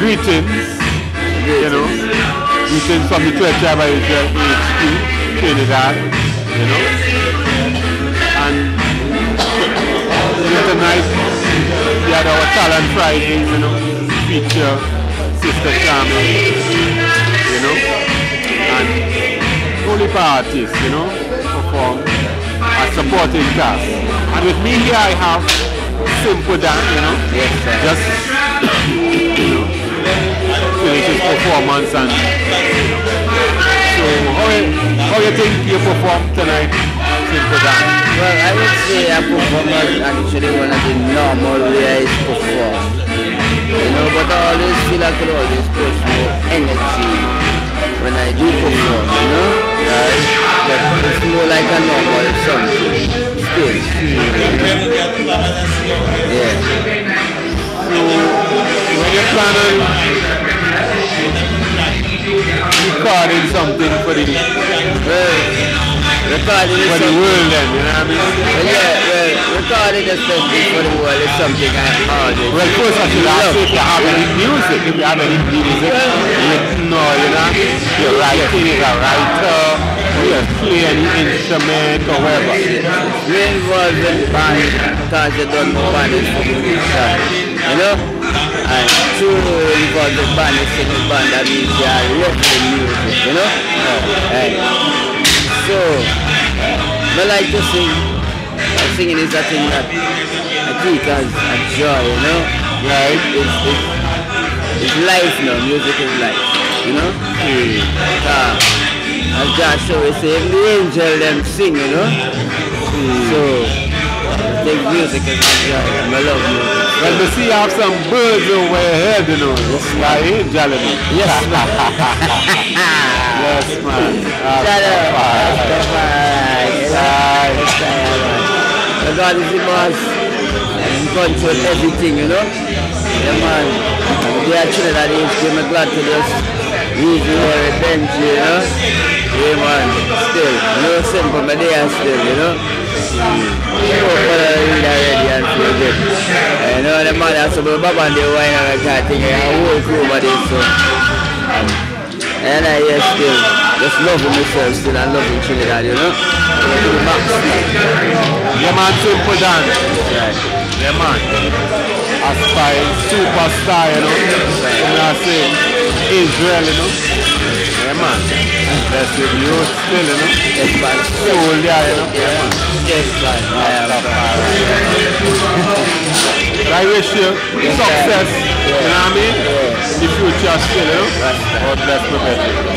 greetings, you know. Greetings from the 12th tribe of Israel, HQ, Trinidad, you know. And tonight, we had our Talent Fridays, you know, feature Sister Charming, you know, and only artists, you know, perform as supporting cast. And with me here I have Simple Dan, you know, yes, sir. Just, you know, finish his performance and, so how you think you performed tonight, Simple Dan? Well, I would say I performed actually one of the normal ways I perform. You know, but I always feel I could always push more energy when I do perform, you know? But it's more like a normal something. Still. Yeah. So, when you plan on recording something for the world then, you know what I mean? Well, yeah, well, recording especially for the world is something I always well, first I should ask if you have any music, you know, you're writing, you're a writer, or you play any instrument or whatever. We're involved in the band because you don't know band is for the musician, you know? And true involved in band is in the band, that means you are writing music, you know? And so, I like to sing. Singing is a thing that I think as a joy, you know? Right? It's life now, music is life, you know? As Joshua is saying, the angel them sing, you know? So, I think music is a joy, and I love music. Well, we see you have some birds over your head, you know. Yes, man. Angel, you know. Yes, man. Yes, man. Shut up. God is the boss and control everything, you know? Yeah, man. They are children that age, I'm glad to just use the whole bench, you know? Yeah, man. Still, no simple, but they are still, you know? So, already and feel good. You know, the man has to be Baba and the wine and I can't think of a whole crew about this, so. And I hear still, just loving myself still and loving Trinidad, you know? Yeah, man, Simple Dan. Yeah, man. Aspire, superstar, you know. And I say, Israel, you know. Yeah, man. That's with you still, you know. Yes, man. Soul, yeah, you know. Yeah, man. Yes, man. I wish you success, you know what I mean? In the future still, you know. God bless you.